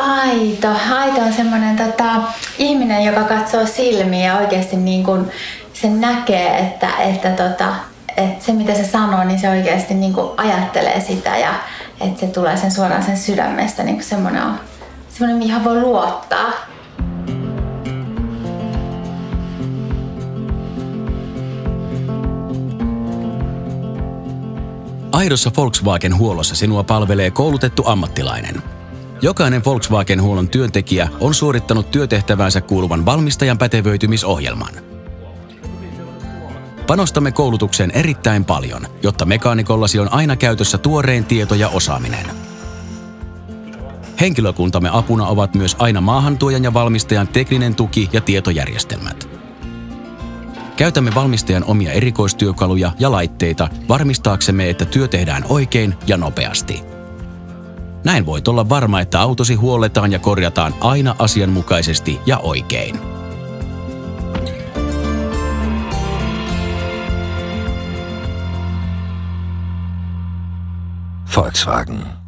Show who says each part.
Speaker 1: aito. Aito on semmoinen ihminen, joka katsoo silmiin ja oikeasti niin kuin se näkee, että se mitä se sanoo, niin se oikeasti niin kuin ajattelee sitä ja että se tulee sen suoraan sen sydämestä. Niin kuin semmoinen, mihin voi luottaa.
Speaker 2: Aidossa Volkswagen-huollossa sinua palvelee koulutettu ammattilainen. Jokainen Volkswagen-huollon työntekijä on suorittanut työtehtäväänsä kuuluvan valmistajan pätevöitymisohjelman. Panostamme koulutukseen erittäin paljon, jotta mekaanikollasi on aina käytössä tuorein tieto ja osaaminen. Henkilökuntamme apuna ovat myös aina maahantuojan ja valmistajan tekninen tuki ja tietojärjestelmät. Käytämme valmistajan omia erikoistyökaluja ja laitteita varmistaaksemme, että työ tehdään oikein ja nopeasti. Näin voit olla varma, että autosi huolletaan ja korjataan aina asianmukaisesti ja oikein.
Speaker 3: Volkswagen.